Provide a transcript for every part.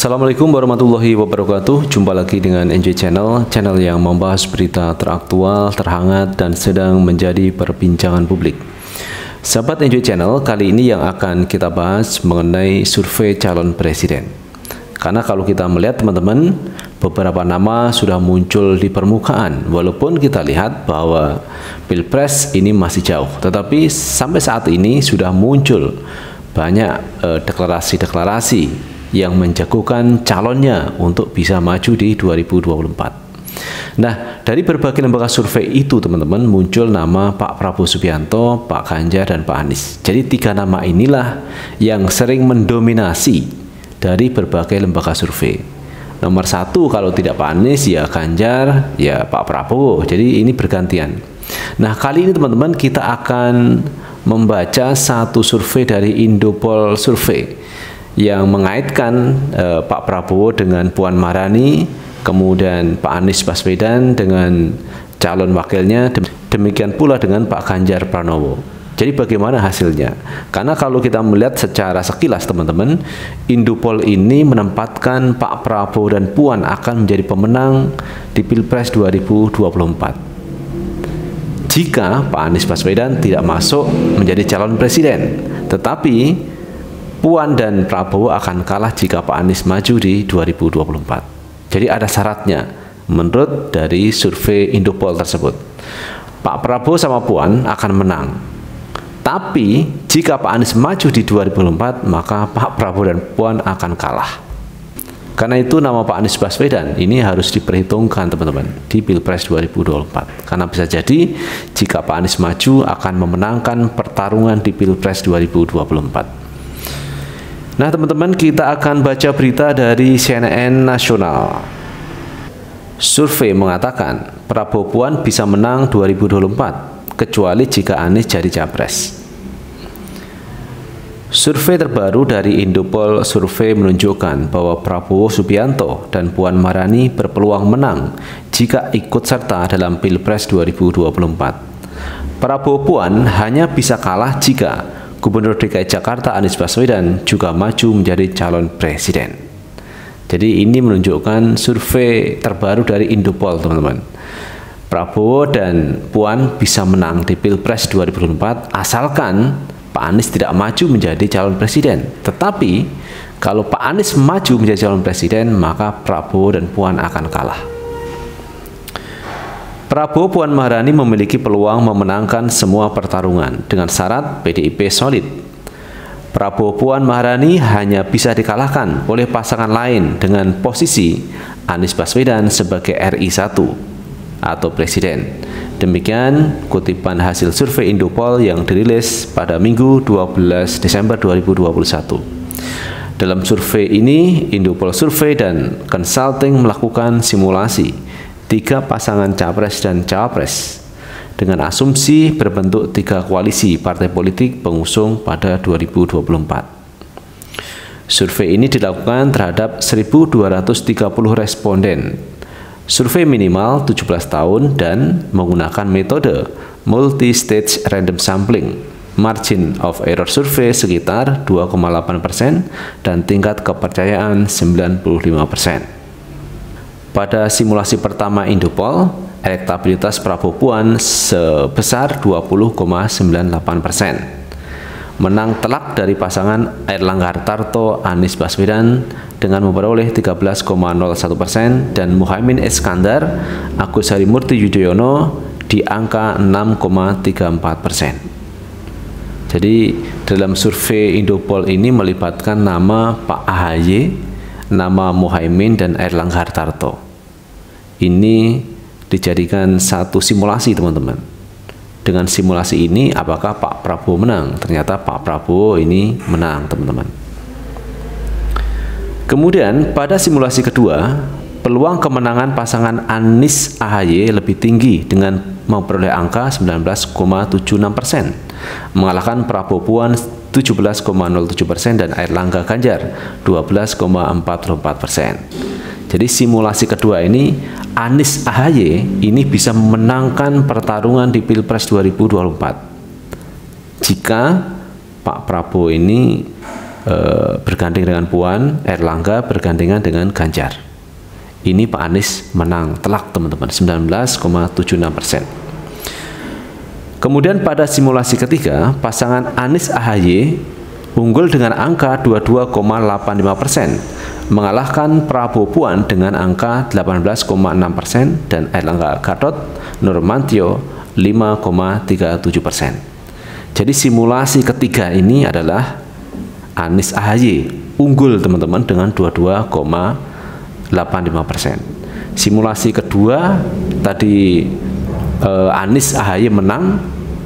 Assalamualaikum warahmatullahi wabarakatuh. Jumpa lagi dengan NJ Channel, channel yang membahas berita teraktual, terhangat, dan sedang menjadi perbincangan publik. Sahabat NJ Channel, kali ini yang akan kita bahas mengenai survei calon presiden. Karena kalau kita melihat teman-teman, beberapa nama sudah muncul di permukaan. Walaupun kita lihat bahwa Pilpres ini masih jauh, tetapi sampai saat ini sudah muncul banyak deklarasi-deklarasi yang menjagokan calonnya untuk bisa maju di 2024. Nah, dari berbagai lembaga survei itu teman-teman muncul nama Pak Prabowo Subianto, Pak Ganjar, dan Pak Anies. Jadi tiga nama inilah yang sering mendominasi dari berbagai lembaga survei. Nomor satu kalau tidak Pak Anies ya Ganjar, ya Pak Prabowo. Jadi ini bergantian. Nah, kali ini teman-teman kita akan membaca satu survei dari Indopol Survei yang mengaitkan Pak Prabowo dengan Puan Maharani, kemudian Pak Anies Baswedan dengan calon wakilnya, demikian pula dengan Pak Ganjar Pranowo. Jadi bagaimana hasilnya? Karena kalau kita melihat secara sekilas teman-teman, Indopol ini menempatkan Pak Prabowo dan Puan akan menjadi pemenang di Pilpres 2024. Jika Pak Anies Baswedan tidak masuk menjadi calon presiden, tetapi Puan dan Prabowo akan kalah jika Pak Anies maju di 2024. Jadi ada syaratnya menurut dari survei Indopol tersebut. Pak Prabowo sama Puan akan menang. Tapi jika Pak Anies maju di 2024, maka Pak Prabowo dan Puan akan kalah. Karena itu nama Pak Anies Baswedan ini harus diperhitungkan teman-teman di Pilpres 2024. Karena bisa jadi jika Pak Anies maju akan memenangkan pertarungan di Pilpres 2024. Nah teman-teman, kita akan baca berita dari CNN Nasional. Survei mengatakan Prabowo Puan bisa menang 2024 kecuali jika Anies jadi capres. Survei terbaru dari Indopol Survei menunjukkan bahwa Prabowo Subianto dan Puan Maharani berpeluang menang jika ikut serta dalam Pilpres 2024. Prabowo Puan hanya bisa kalah jika Gubernur DKI Jakarta Anies Baswedan juga maju menjadi calon presiden. Jadi ini menunjukkan survei terbaru dari Indopol teman-teman. Prabowo dan Puan bisa menang di Pilpres 2024 asalkan Pak Anies tidak maju menjadi calon presiden. Tetapi kalau Pak Anies maju menjadi calon presiden, maka Prabowo dan Puan akan kalah. Prabowo Puan Maharani memiliki peluang memenangkan semua pertarungan dengan syarat PDIP solid. Prabowo Puan Maharani hanya bisa dikalahkan oleh pasangan lain dengan posisi Anies Baswedan sebagai RI1 atau presiden. Demikian kutipan hasil survei Indopol yang dirilis pada Minggu 12 Desember 2021. Dalam survei ini, Indopol Survei dan Consulting melakukan simulasi tiga pasangan capres dan cawapres dengan asumsi berbentuk tiga koalisi partai politik pengusung pada 2024. Survei ini dilakukan terhadap 1.230 responden. Survei minimal 17 tahun dan menggunakan metode multi-stage random sampling. Margin of error survei sekitar 2,8% dan tingkat kepercayaan 95%. Pada simulasi pertama Indopol, elektabilitas Prabowo Puan sebesar 20,98%. Menang telak dari pasangan Airlangga Hartarto Anies Baswedan dengan memperoleh 13,01% dan Muhaimin Iskandar Agus Harimurti Yudhoyono di angka 6,34%. Jadi dalam survei Indopol ini melibatkan nama Pak AHY, nama Muhaimin, dan Airlangga Hartarto. Ini dijadikan satu simulasi teman-teman. Dengan simulasi ini apakah Pak Prabowo menang? Ternyata Pak Prabowo ini menang teman-teman. Kemudian pada simulasi kedua, peluang kemenangan pasangan Anies AHY lebih tinggi dengan memperoleh angka 19,76%, mengalahkan Prabowo Puan 17,07% dan Airlangga Ganjar 12,44%. Jadi simulasi kedua ini Anies AHY ini bisa memenangkan pertarungan di Pilpres 2024 jika Pak Prabowo ini bergandeng dengan Puan, Erlangga bergandengan dengan Ganjar. Ini Pak Anies menang telak teman-teman, 19,76%. Kemudian pada simulasi ketiga, pasangan Anies AHY unggul dengan angka 22,85%, mengalahkan Prabowo Puan dengan angka 18,6% dan Erlangga Gatot Nurmantio 5,37%. Jadi simulasi ketiga ini adalah Anies AHY unggul teman-teman dengan 22,85%. Simulasi kedua tadi Anies AHY menang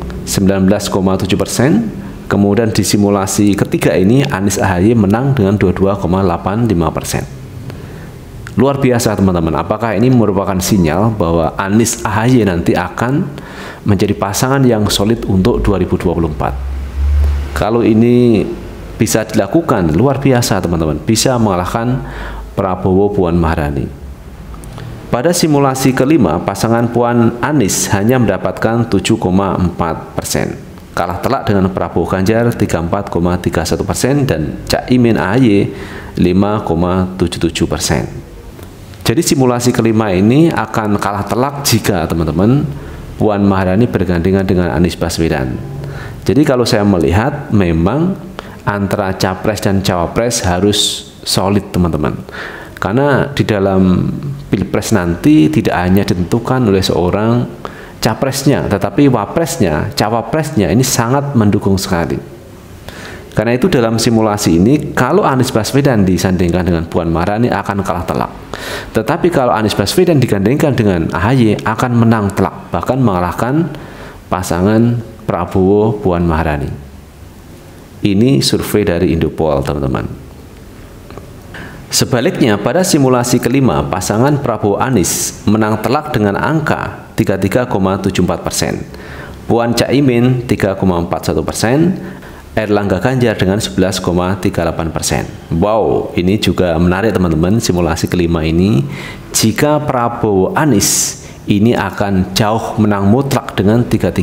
19,7%. Kemudian di simulasi ketiga ini Anies AHY menang dengan 22,85%. Luar biasa teman-teman. Apakah ini merupakan sinyal bahwa Anies AHY nanti akan menjadi pasangan yang solid untuk 2024? Kalau ini bisa dilakukan, luar biasa teman-teman, bisa mengalahkan Prabowo Puan Maharani. Pada simulasi kelima, pasangan Puan Anies hanya mendapatkan 7,4%. Kalah telak dengan Prabowo Ganjar 34,31% dan Caimin AHY 5,77%. Jadi simulasi kelima ini akan kalah telak jika teman-teman Puan Maharani bergandengan dengan Anies Baswedan. Jadi kalau saya melihat memang antara capres dan cawapres harus solid teman-teman. Karena di dalam pilpres nanti tidak hanya ditentukan oleh seorang capresnya, tetapi wapresnya, cawapresnya ini sangat mendukung sekali. Karena itu dalam simulasi ini, kalau Anies Baswedan disandingkan dengan Puan Maharani akan kalah telak. Tetapi kalau Anies Baswedan digandengkan dengan AHY akan menang telak, bahkan mengalahkan pasangan Prabowo Puan Maharani. Ini survei dari Indopol, teman-teman. Sebaliknya, pada simulasi kelima, pasangan Prabowo Anies menang telak dengan angka 33,74%, Puan Caimin 3,41%, Erlangga Ganjar dengan 11,38%. Wow, ini juga menarik teman-teman simulasi kelima ini. Jika Prabowo Anies ini akan jauh menang mutlak dengan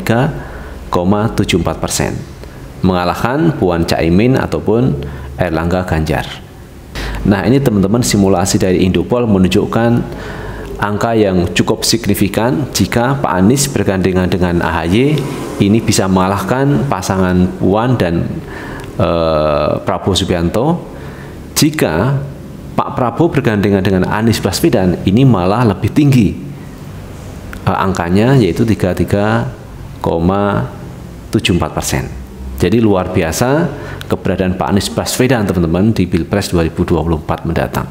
33,74%, mengalahkan Puan Caimin ataupun Erlangga Ganjar. Nah, ini teman-teman simulasi dari Indopol menunjukkan angka yang cukup signifikan jika Pak Anies bergandengan dengan AHY ini bisa mengalahkan pasangan Puan dan Prabowo Subianto. Jika Pak Prabowo bergandengan dengan Anies Baswedan ini malah lebih tinggi angkanya, yaitu 33,74%. Jadi luar biasa keberadaan Pak Anies Baswedan teman-teman di Pilpres 2024 mendatang.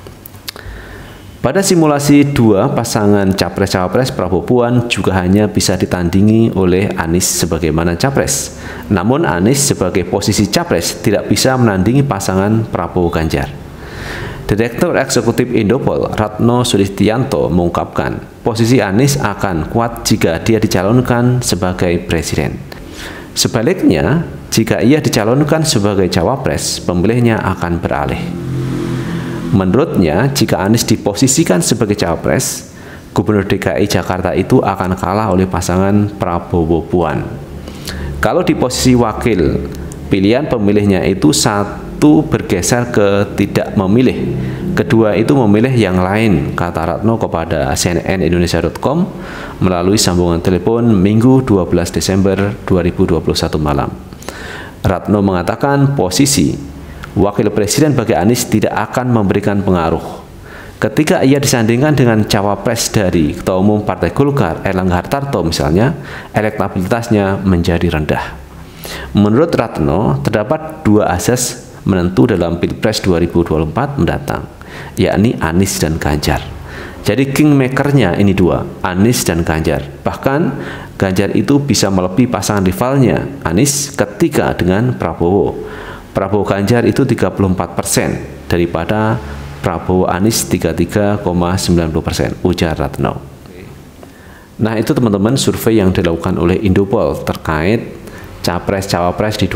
Pada simulasi 2, pasangan Capres-Cawapres Prabowo Puan juga hanya bisa ditandingi oleh Anies sebagaimana Capres. Namun Anies sebagai posisi Capres tidak bisa menandingi pasangan Prabowo Ganjar. Direktur Eksekutif Indopol, Ratno Sulistianto, mengungkapkan posisi Anies akan kuat jika dia dicalonkan sebagai Presiden. Sebaliknya, jika ia dicalonkan sebagai Cawapres, pemilihnya akan beralih. Menurutnya, jika Anies diposisikan sebagai Cawapres, Gubernur DKI Jakarta itu akan kalah oleh pasangan Prabowo Puan. Kalau di posisi wakil, pilihan pemilihnya itu satu bergeser ke tidak memilih, kedua itu memilih yang lain, kata Ratno kepada cnnindonesia.com melalui sambungan telepon Minggu 12 Desember 2021 malam. Ratno mengatakan posisi Wakil Presiden bagi Anies tidak akan memberikan pengaruh. Ketika ia disandingkan dengan cawapres dari Ketua Umum Partai Golkar, Erlangga Hartarto misalnya, elektabilitasnya menjadi rendah. Menurut Ratno, terdapat dua asas menentu dalam Pilpres 2024 mendatang, yakni Anies dan Ganjar. Jadi kingmakernya ini dua, Anies dan Ganjar. Bahkan Ganjar itu bisa melebihi pasangan rivalnya, Anies, ketika dengan Prabowo. Prabowo Ganjar itu 34% daripada Prabowo Anies 33,90%, ujar Ratno. Nah, itu teman-teman survei yang dilakukan oleh Indopol terkait Capres-Cawapres di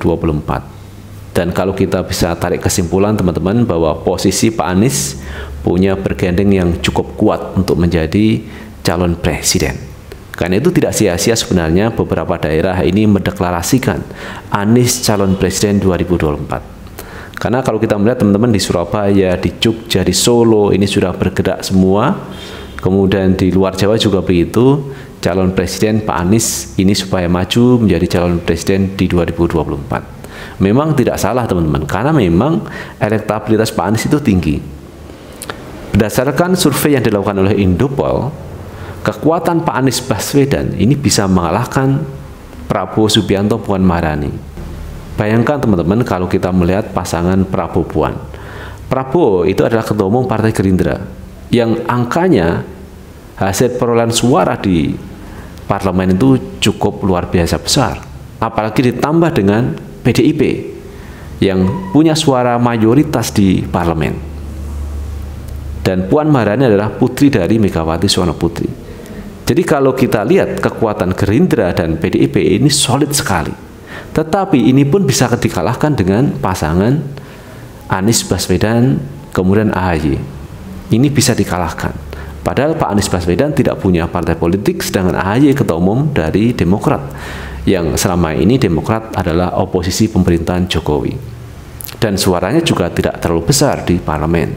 2024. Dan kalau kita bisa tarik kesimpulan teman-teman bahwa posisi Pak Anies punya bergandeng yang cukup kuat untuk menjadi calon presiden. Karena itu tidak sia-sia sebenarnya beberapa daerah ini mendeklarasikan Anies calon presiden 2024. Karena kalau kita melihat teman-teman di Surabaya, di Jogja, di Solo ini sudah bergerak semua. Kemudian di luar Jawa juga begitu. Calon presiden Pak Anies ini supaya maju menjadi calon presiden di 2024. Memang tidak salah teman-teman, karena memang elektabilitas Pak Anies itu tinggi. Berdasarkan survei yang dilakukan oleh Indopol, kekuatan Pak Anies Baswedan ini bisa mengalahkan Prabowo Subianto Puan Maharani. Bayangkan teman-teman kalau kita melihat pasangan Prabowo Puan. Prabowo itu adalah ketua umum Partai Gerindra yang angkanya hasil perolehan suara di parlemen itu cukup luar biasa besar. Apalagi ditambah dengan PDIP yang punya suara mayoritas di parlemen. Dan Puan Maharani adalah putri dari Megawati Soekarno Putri. Jadi kalau kita lihat kekuatan Gerindra dan PDIP ini solid sekali. Tetapi ini pun bisa dikalahkan dengan pasangan Anies Baswedan kemudian AHY. Ini bisa dikalahkan. Padahal Pak Anies Baswedan tidak punya partai politik, sedangkan AHY ketua umum dari Demokrat, yang selama ini Demokrat adalah oposisi pemerintahan Jokowi. Dan suaranya juga tidak terlalu besar di parlemen.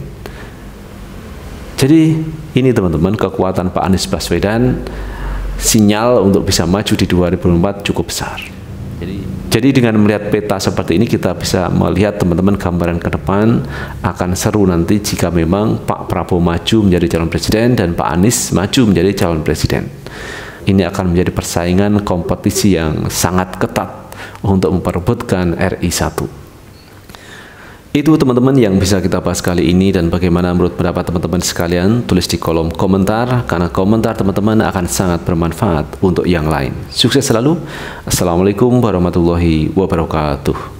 Jadi ini teman-teman, kekuatan Pak Anies Baswedan, sinyal untuk bisa maju di 2024 cukup besar. Jadi dengan melihat peta seperti ini kita bisa melihat teman-teman gambaran ke depan akan seru nanti jika memang Pak Prabowo maju menjadi calon presiden dan Pak Anies maju menjadi calon presiden. Ini akan menjadi persaingan kompetisi yang sangat ketat untuk memperebutkan RI 1. Itu teman-teman yang bisa kita bahas kali ini, dan bagaimana menurut pendapat teman-teman sekalian tulis di kolom komentar, karena komentar teman-teman akan sangat bermanfaat untuk yang lain. Sukses selalu. Assalamualaikum warahmatullahi wabarakatuh.